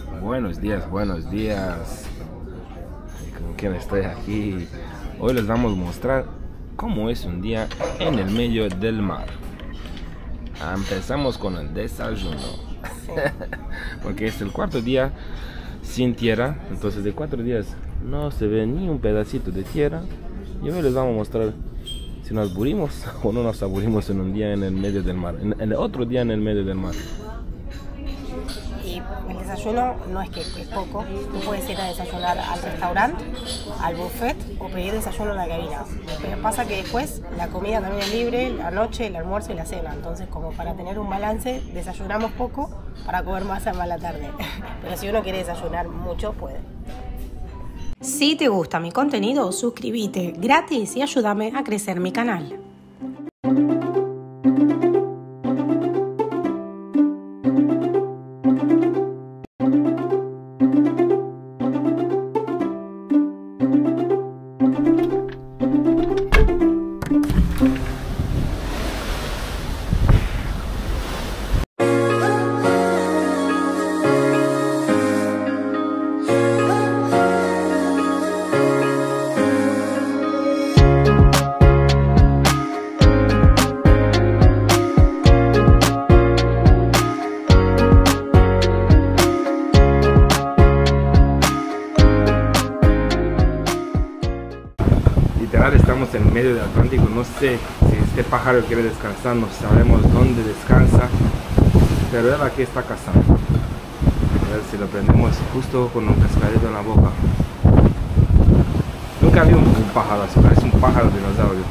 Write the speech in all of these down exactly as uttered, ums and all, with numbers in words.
Buenos días, buenos días. ¿Con quién estoy aquí? Hoy les vamos a mostrar cómo es un día en el medio del mar. Empezamos con el desayuno. Porque es el cuarto día sin tierra. Entonces de cuatro días no se ve ni un pedacito de tierra. Y hoy les vamos a mostrar si nos aburrimos o no nos aburrimos en un día en el medio del mar. En el otro día en el medio del mar. Y el desayuno no es que es poco. Tú puedes ir a desayunar al restaurante, al buffet o pedir desayuno en la cabina. Pero pasa que después la comida también es libre, la noche, el almuerzo y la cena. Entonces, como para tener un balance, desayunamos poco para comer más a la tarde. Pero si uno quiere desayunar mucho, puede. Si te gusta mi contenido, suscríbete gratis y ayúdame a crecer mi canal. Estamos en medio del Atlántico, no sé si este pájaro quiere descansar, no sabemos dónde descansa, pero él aquí está cazando. A ver si lo prendemos justo con un cascabel en la boca. Nunca vi un, un pájaro así, parece un pájaro dinosaurio.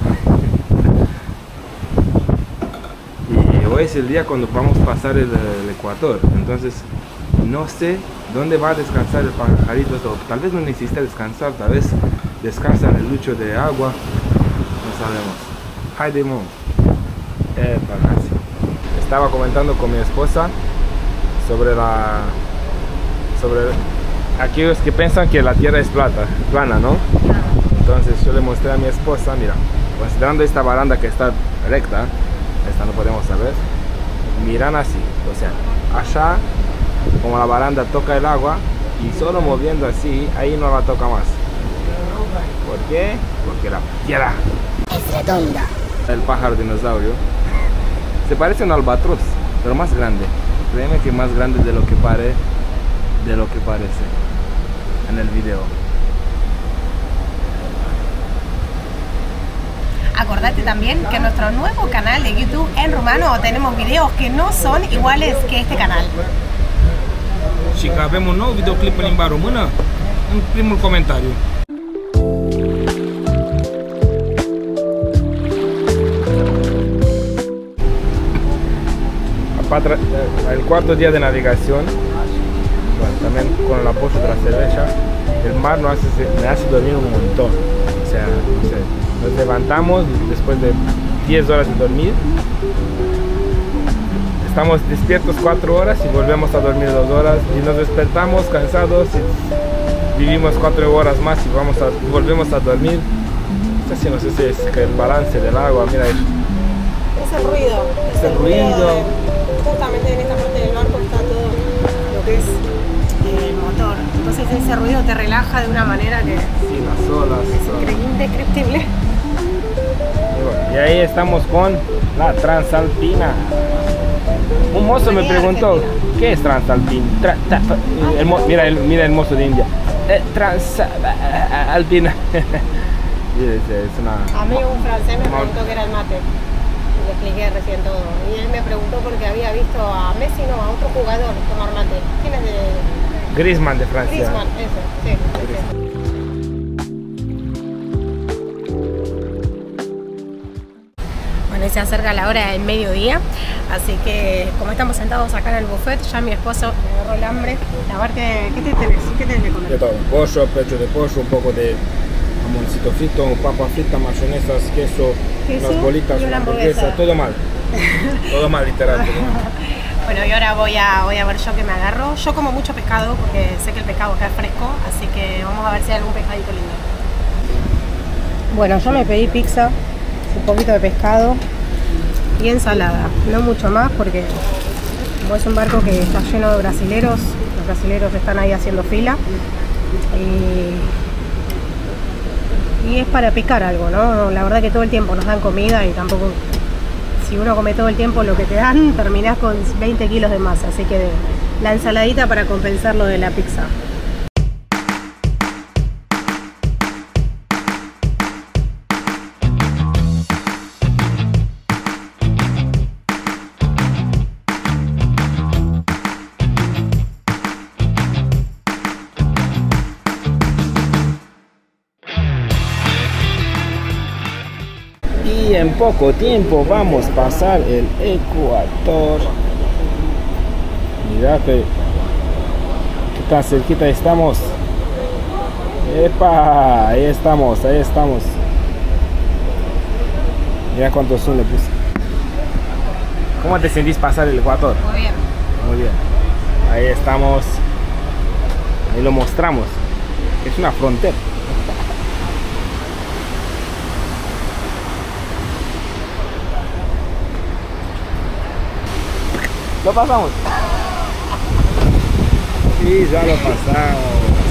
Y hoy es el día cuando vamos a pasar el, el ecuador, entonces no sé dónde va a descansar el pajarito, o tal vez no necesita descansar, tal vez descansa en el lucho de agua, no sabemos. Hi Demon. Epa, casi. Estaba comentando con mi esposa sobre la sobre aquellos que piensan que la tierra es plata, plana, ¿no? Entonces yo le mostré a mi esposa, mira, considerando esta baranda que está recta, esta no podemos saber, miran así, o sea, allá como la baranda toca el agua y solo moviendo así, ahí no la toca más. ¿Por qué? Porque la tierra es redonda. El pájaro dinosaurio se parece a un albatros, pero más grande. Créeme que más grande de lo que pare, de lo que parece en el video. Acordate también que en nuestro nuevo canal de YouTube en rumano tenemos videos que no son iguales que este canal. Și că avem un nou videoclip în limba română, în primul comentariu. El cuarto día de navegación, bueno, también con el apoyo de la cerveza, el mar nos hace, me hace dormir un montón. O sea, no sé, nos levantamos después de diez horas de dormir, estamos despiertos cuatro horas y volvemos a dormir dos horas y nos despertamos cansados y vivimos cuatro horas más y vamos a, volvemos a dormir. No sé si, no sé si es que el balance del agua, mira ahí. Ese ruido, ese, ese ruido. Justamente en esta parte del barco está todo lo que es el motor. Entonces ese ruido te relaja de una manera que sí, las olas, es indescriptible. Y, bueno, y ahí estamos con la Transalpina. Un mozo me preguntó, ¿qué es Transalpina? Tra, tra, el mo, mira, el, mira el mozo de India. Eh, Transalpina. Es una... A mí un francés me preguntó qué era el mate. Le expliqué recién todo. Y él me preguntó porque había visto a Messi, no, a otro jugador tomar mate. ¿Quién es de...? Griezmann de Francia. Griezmann, ese, sí. Ese. Bueno, y se acerca la hora del mediodía, así que como estamos sentados acá en el buffet, ya mi esposo me agarró el hambre. A ver, ¿qué, qué te tenés? ¿Qué tenés de comer? De todo, pollo, pecho de pollo, un poco de jamoncito frito, papa frita, mayonesas, queso, queso unas bolitas, y una hamburguesa, hamburguesa. todo mal. Todo mal, literal. Bueno, y ahora voy a, voy a ver yo qué me agarro. Yo como mucho pescado porque sé que el pescado acá es fresco, así que vamos a ver si hay algún pescadito lindo. Bueno, yo me pedí pizza, un poquito de pescado y ensalada. No mucho más porque como es un barco que está lleno de brasileros, nos brasileños están ahí haciendo fila. Y, y es para picar algo, ¿no? La verdad que todo el tiempo nos dan comida y tampoco, si uno come todo el tiempo lo que te dan, terminás con veinte kilos de masa. Así que la ensaladita para compensar lo de la pizza. Y en poco tiempo vamos a pasar el Ecuador. Mira que, que tan cerquita estamos. ¡Epa! Ahí estamos, ahí estamos. Mira cuánto zoom le puse. ¿Cómo te sentís pasar el Ecuador? Muy bien. Muy bien. Ahí estamos. Ahí lo mostramos. Es una frontera. Lo pasamos. Sí, ya lo pasamos.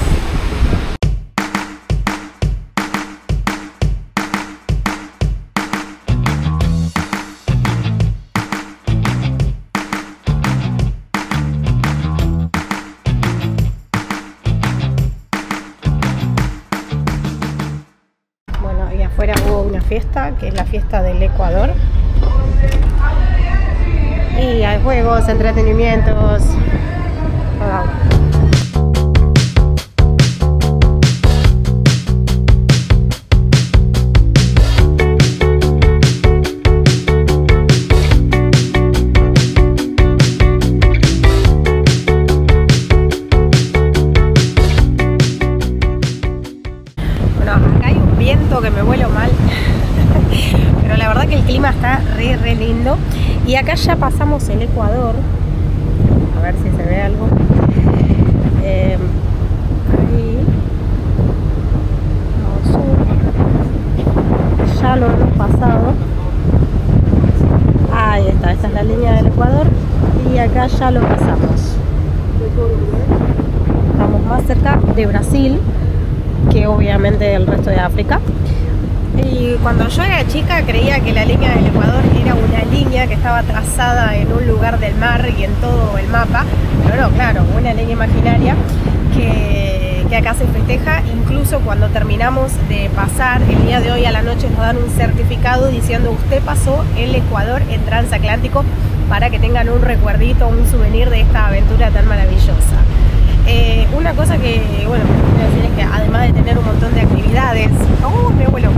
Bueno, y afuera hubo una fiesta, que es la fiesta del Ecuador. Y hay juegos, entretenimientos. Wow. Bueno, acá hay un viento que me vuelo mal. Pero la verdad que el clima está re, re lindo. Y acá ya pasamos el Ecuador. A ver si se ve algo. Eh, ahí. Vamos sur. Ya lo hemos pasado. Ahí está, esta es la línea del Ecuador. Y acá ya lo pasamos. Estamos más cerca de Brasil que obviamente del resto de África. Y cuando yo era chica creía que la línea del Ecuador era una línea que estaba trazada en un lugar del mar y en todo el mapa, pero no, claro, una línea imaginaria que, que acá se festeja. Incluso cuando terminamos de pasar, el día de hoy a la noche nos dan un certificado diciendo usted pasó el Ecuador en transatlántico, para que tengan un recuerdito, un souvenir de esta aventura tan maravillosa. Eh, una cosa que, bueno, quiero decir es que además de tener un montón de actividades, ¡oh, mi abuelo!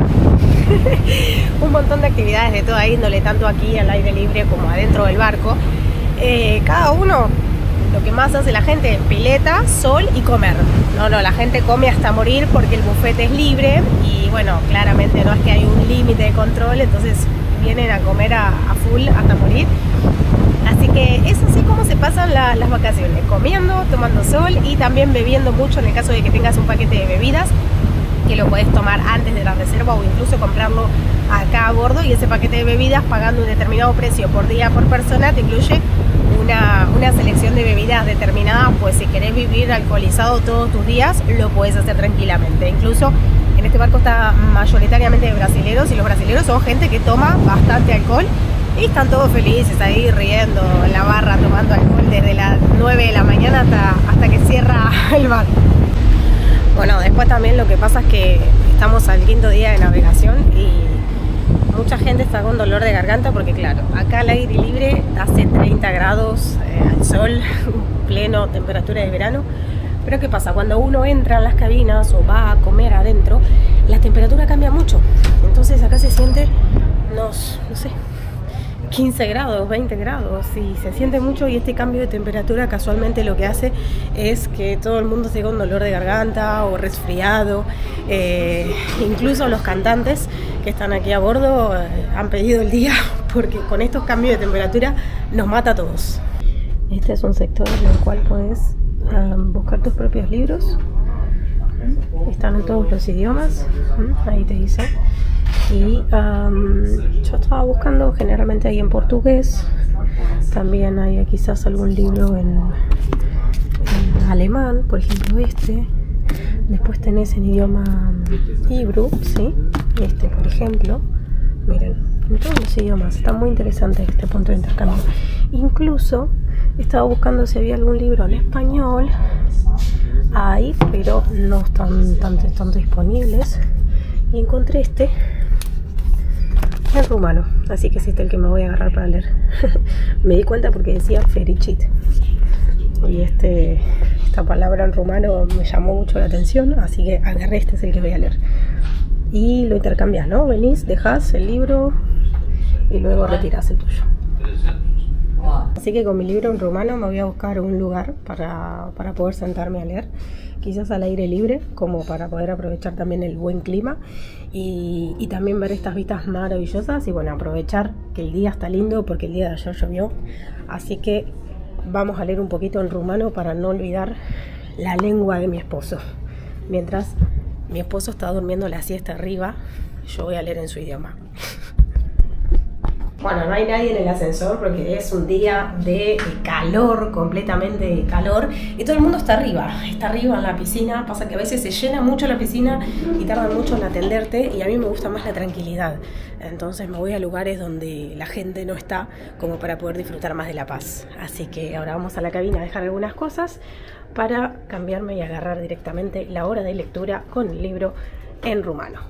un montón de actividades de toda índole, tanto aquí al aire libre como adentro del barco, eh, cada uno, lo que más hace la gente, pileta, sol y comer. No, no, la gente come hasta morir porque el buffet es libre y bueno, claramente no es que hay un límite de control, entonces vienen a comer a, a full hasta morir. Así que es así como se pasan la, las vacaciones, comiendo, tomando sol y también bebiendo mucho en el caso de que tengas un paquete de bebidas, que lo puedes tomar antes de la reserva o incluso comprarlo acá a bordo, y ese paquete de bebidas, pagando un determinado precio por día por persona, te incluye una, una selección de bebidas determinadas. Pues si querés vivir alcoholizado todos tus días, lo puedes hacer tranquilamente. Incluso en este barco está mayoritariamente de brasileros, y los brasileros son gente que toma bastante alcohol y están todos felices ahí riendo en la barra, tomando alcohol desde las nueve de la mañana hasta, hasta que cierra el bar. Bueno, después también lo que pasa es que estamos al quinto día de navegación y mucha gente está con dolor de garganta porque, claro, acá al aire libre hace treinta grados, eh, al sol, pleno, temperatura de verano. Pero ¿qué pasa? Cuando uno entra en las cabinas o va a comer adentro, la temperatura cambia mucho. Entonces acá se siente unos, no sé, quince grados, veinte grados, y se siente mucho, y este cambio de temperatura casualmente lo que hace es que todo el mundo esté con dolor de garganta o resfriado. Eh, incluso los cantantes que están aquí a bordo eh, han pedido el día porque con estos cambios de temperatura nos mata a todos. Este es un sector en el cual puedes um, buscar tus propios libros. Están en todos los idiomas, ahí te dice. Y um, yo estaba buscando, generalmente hay en portugués, también hay quizás algún libro en, en están, por ejemplo, este. Después tenés en idioma hebrew, ¿sí? Este, por ejemplo. Miren, en todos los idiomas. Está muy interesante este punto de intercambio. Incluso estaba buscando si había algún libro en español. Hay, pero no están tanto, tanto disponibles. Y encontré este en rumano. Así que es este el que me voy a agarrar para leer. Me di cuenta porque decía fericit. Y este, esta palabra en rumano me llamó mucho la atención. Así que agarré, este es el que voy a leer. Y lo intercambias, ¿no? Venís, dejás el libro y luego retirás el tuyo. Así que con mi libro en rumano me voy a buscar un lugar para, para poder sentarme a leer. Quizás al aire libre, como para poder aprovechar también el buen clima. Y, y también ver estas vistas maravillosas. Y bueno, aprovechar que el día está lindo porque el día de ayer llovió. Así que vamos a leer un poquito en rumano para no olvidar la lengua de mi esposo. Mientras mi esposo está durmiendo la siesta arriba, yo voy a leer en su idioma. Bueno, no hay nadie en el ascensor porque es un día de calor, completamente de calor, y todo el mundo está arriba, está arriba en la piscina. Pasa que a veces se llena mucho la piscina y tardan mucho en atenderte, y a mí me gusta más la tranquilidad. Entonces me voy a lugares donde la gente no está, como para poder disfrutar más de la paz. Así que ahora vamos a la cabina a dejar algunas cosas para cambiarme y agarrar directamente la hora de lectura con el libro en rumano.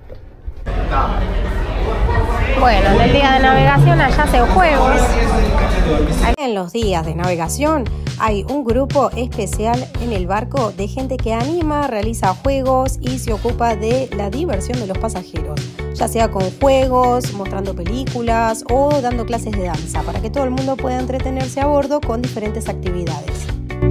Bueno, en el día de navegación allá hacen juegos. En los días de navegación hay un grupo especial en el barco de gente que anima, realiza juegos y se ocupa de la diversión de los pasajeros, ya sea con juegos, mostrando películas o dando clases de danza, para que todo el mundo pueda entretenerse a bordo con diferentes actividades.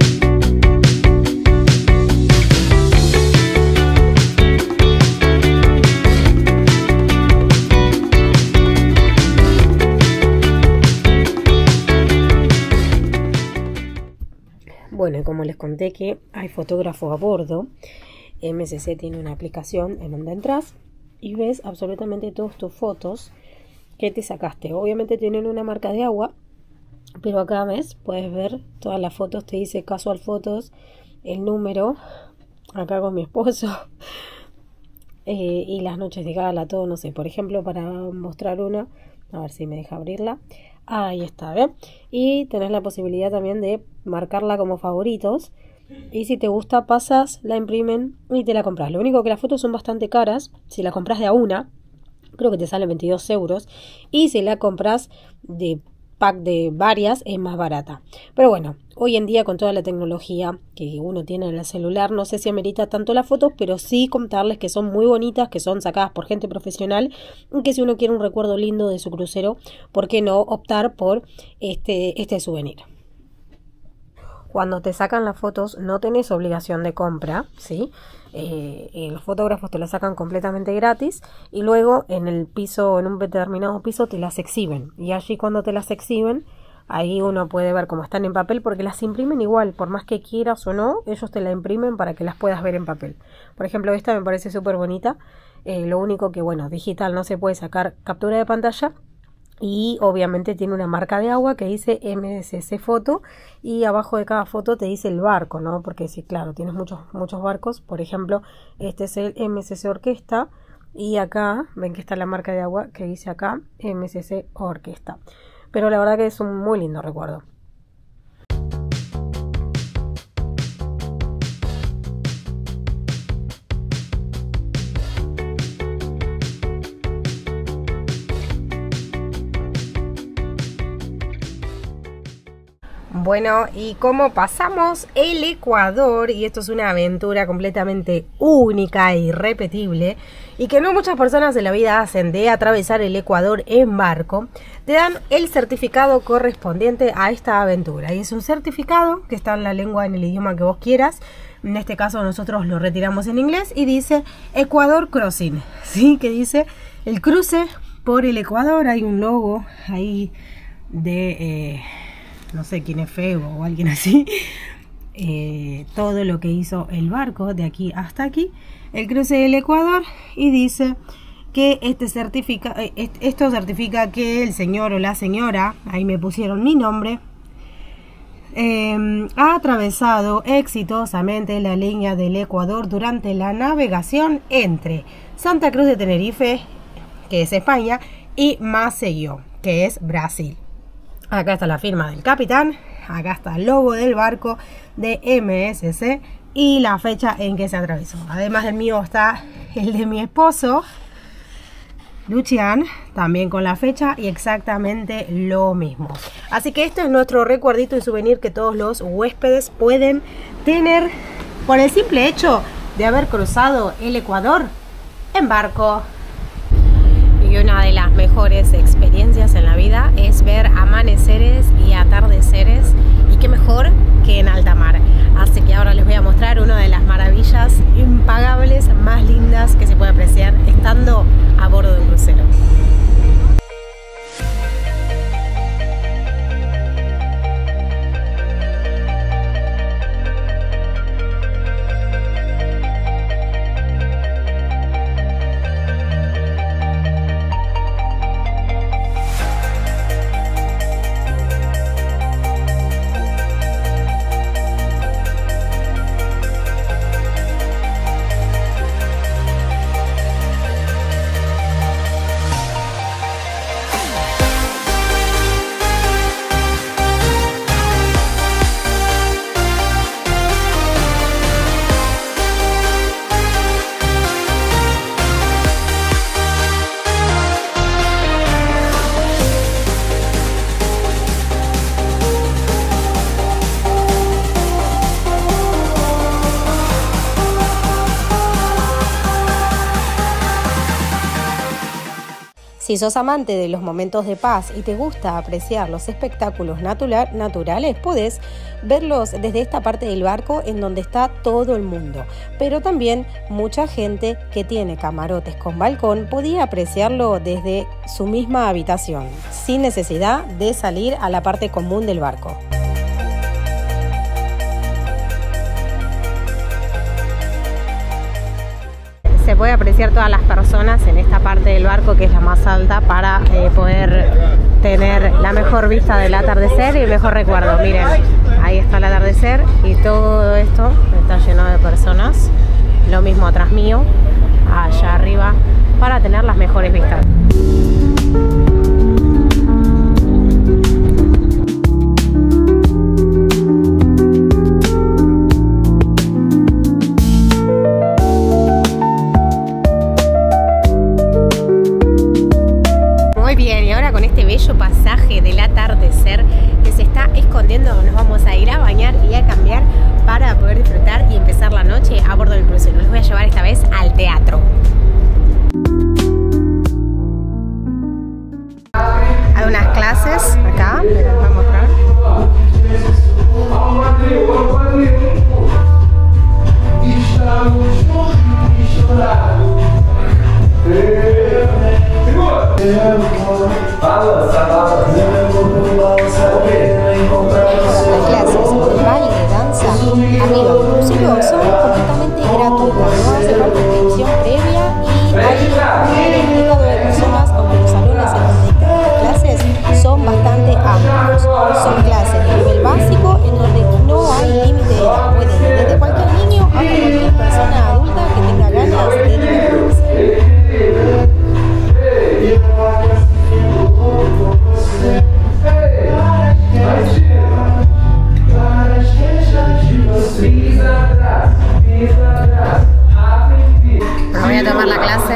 Bueno, y como les conté que hay fotógrafo a bordo, M S C tiene una aplicación en donde entras y ves absolutamente todas tus fotos que te sacaste. Obviamente tienen una marca de agua, pero acá ves, puedes ver todas las fotos, te dice Casual Fotos, el número, acá con mi esposo, eh, y las noches de gala, todo, no sé. Por ejemplo, para mostrar una, a ver si me deja abrirla. Ahí está, ¿ven? Y tenés la posibilidad también de marcarla como favoritos. Y si te gusta, pasas, la imprimen y te la compras. Lo único que las fotos son bastante caras. Si la compras de a una, creo que te sale veintidós euros. Y si la compras de pack de varias, es más barata. Pero bueno, hoy en día con toda la tecnología que uno tiene en el celular, no sé si amerita tanto las fotos, pero sí contarles que son muy bonitas, que son sacadas por gente profesional, y que si uno quiere un recuerdo lindo de su crucero, ¿por qué no optar por este, este souvenir? Cuando te sacan las fotos no tenés obligación de compra, ¿sí? Eh, los fotógrafos te las sacan completamente gratis y luego en el piso, en un determinado piso, te las exhiben. Y allí cuando te las exhiben, ahí uno puede ver cómo están en papel, porque las imprimen igual, por más que quieras o no, ellos te la imprimen para que las puedas ver en papel. Por ejemplo, esta me parece súper bonita. Eh, lo único que, bueno, digital no se puede sacar captura de pantalla. Y obviamente tiene una marca de agua que dice M S C Foto, y abajo de cada foto te dice el barco, ¿no? Porque sí, claro, tienes muchos, muchos barcos. Por ejemplo, este es el M S C Orquesta, y acá, ven que está la marca de agua que dice acá M S C Orquesta. Pero la verdad que es un muy lindo recuerdo. Bueno, y como pasamos el Ecuador, y esto es una aventura completamente única e irrepetible, y que no muchas personas en la vida hacen, de atravesar el Ecuador en barco, te dan el certificado correspondiente a esta aventura. Y es un certificado que está en la lengua, en el idioma que vos quieras. En este caso nosotros lo retiramos en inglés y dice Ecuador Crossing, ¿sí? Que dice el cruce por el Ecuador. Hay un logo ahí de... Eh, no sé quién es Febo o alguien así, eh, todo lo que hizo el barco de aquí hasta aquí, el cruce del Ecuador, y dice que este certifica, eh, esto certifica que el señor o la señora, ahí me pusieron mi nombre, eh, ha atravesado exitosamente la línea del Ecuador durante la navegación entre Santa Cruz de Tenerife, que es España, y Maceió, que es Brasil. Acá está la firma del capitán, acá está el logo del barco de M S C y la fecha en que se atravesó. Además del mío está el de mi esposo, Lucian, también con la fecha y exactamente lo mismo. Así que este es nuestro recuerdito y souvenir que todos los huéspedes pueden tener por el simple hecho de haber cruzado el Ecuador en barco. Y una de las mejores experiencias en la vida es ver amaneceres y atardeceres, y qué mejor que en alta mar. Así que ahora les voy a mostrar una de las maravillas impagables más lindas que se puede apreciar estando a bordo de un crucero. Si sos amante de los momentos de paz y te gusta apreciar los espectáculos natural, naturales, podés verlos desde esta parte del barco en donde está todo el mundo. Pero también mucha gente que tiene camarotes con balcón podía apreciarlo desde su misma habitación, sin necesidad de salir a la parte común del barco. Se puede apreciar todas las personas en esta parte del barco, que es la más alta, para eh, poder tener la mejor vista del atardecer y el mejor recuerdo. Miren, ahí está el atardecer y todo esto está lleno de personas. Lo mismo atrás mío, allá arriba, para tener las mejores vistas. Pasaje del atardecer que se está escondiendo, nos vamos a ir a bañar y a cambiar para poder disfrutar y empezar la noche a bordo del crucero. Les voy a llevar esta vez al teatro. Hay unas clases acá, les voy a mostrar. Las clases de baile, danza, arriba inclusive son completamente gratuitas, no hace falta inscripción previa y hay un número de personas, aunque los salones en donde dictan las clases son bastante amplios. Son clases de nivel básico en donde no hay límite de edad, puede ir desde cualquier niño hasta cualquier persona adulta que tenga ganas de divertirse. Voy a tomar la clase.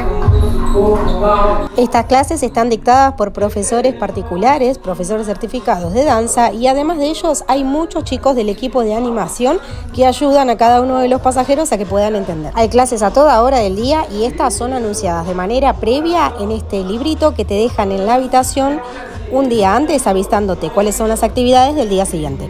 Estas clases están dictadas por profesores particulares, profesores certificados de danza, y además de ellos hay muchos chicos del equipo de animación que ayudan a cada uno de los pasajeros a que puedan entender. Hay clases a toda hora del día y estas son anunciadas de manera previa en este librito que te dejan en la habitación un día antes, avisándote cuáles son las actividades del día siguiente.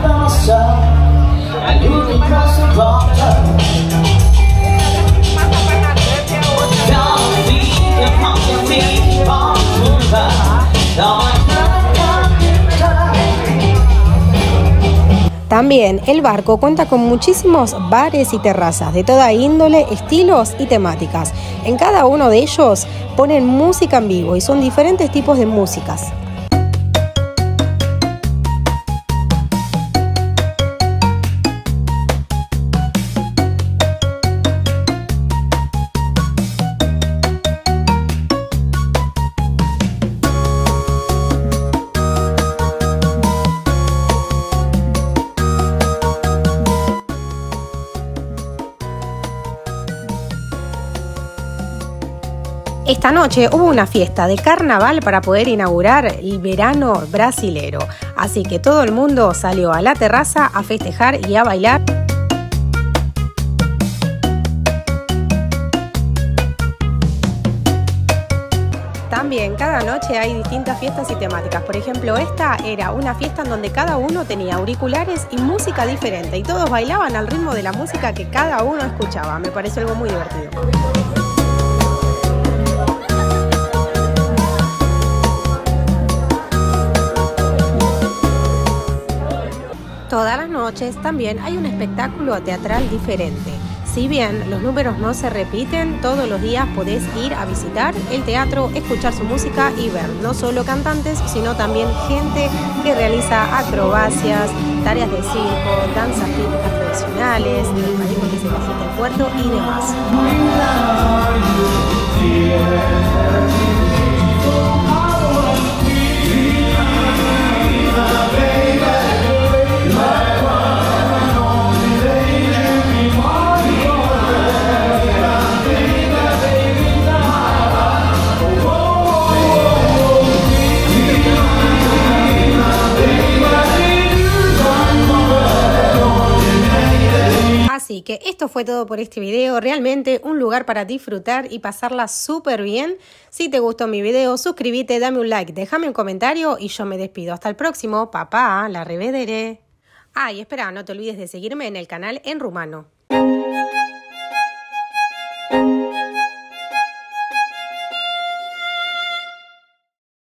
También el barco cuenta con muchísimos bares y terrazas de toda índole, estilos y temáticas. En cada uno de ellos ponen música en vivo y son diferentes tipos de músicas. Esta noche hubo una fiesta de carnaval para poder inaugurar el verano brasilero, así que todo el mundo salió a la terraza a festejar y a bailar. También cada noche hay distintas fiestas y temáticas. Por ejemplo, esta era una fiesta en donde cada uno tenía auriculares y música diferente y todos bailaban al ritmo de la música que cada uno escuchaba. Me pareció algo muy divertido. Todas las noches también hay un espectáculo teatral diferente. Si bien los números no se repiten, todos los días podés ir a visitar el teatro, escuchar su música y ver no solo cantantes, sino también gente que realiza acrobacias, tareas de circo, danzas típicas tradicionales, el manejo que se visita el puerto y demás. Así que esto fue todo por este video, realmente un lugar para disfrutar y pasarla súper bien. Si te gustó mi video, suscríbete, dame un like, déjame un comentario y yo me despido. Hasta el próximo, papá, la revedere. Ah, y espera, no te olvides de seguirme en el canal en rumano.